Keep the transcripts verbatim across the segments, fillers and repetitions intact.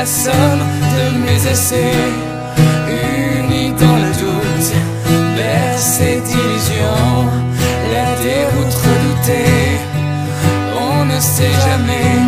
somme de mes essais, unis dans le doute, bercés d'illusions, la déroute redoutée, on ne sait jamais.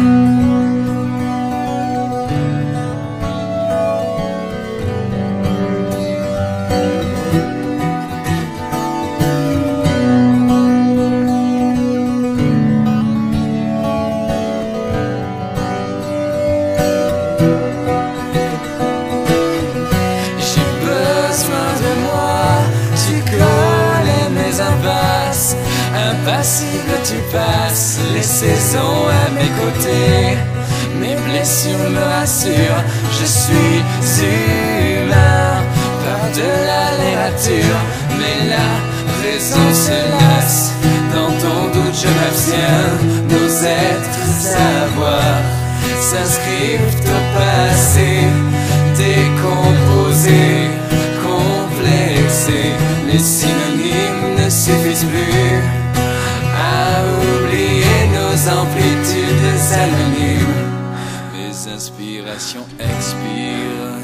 Impassible tu passes les saisons à mes côtés, mes blessures me rassurent, je suis humain, par-delà les ratures, mais la raison se lasse, dans ton doute je m'abstiens, nos êtres à voir s'inscrivent au passé, décomposés, complexés, les synonymes ne suffisent plus à oublier nos amplitudes anonymes. Mes inspirations expirent,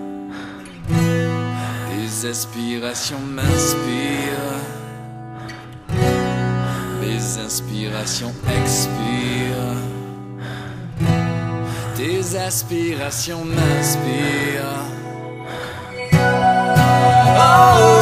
tes aspirations m'inspirent, mes inspirations expirent, tes aspirations m'inspirent. Oh,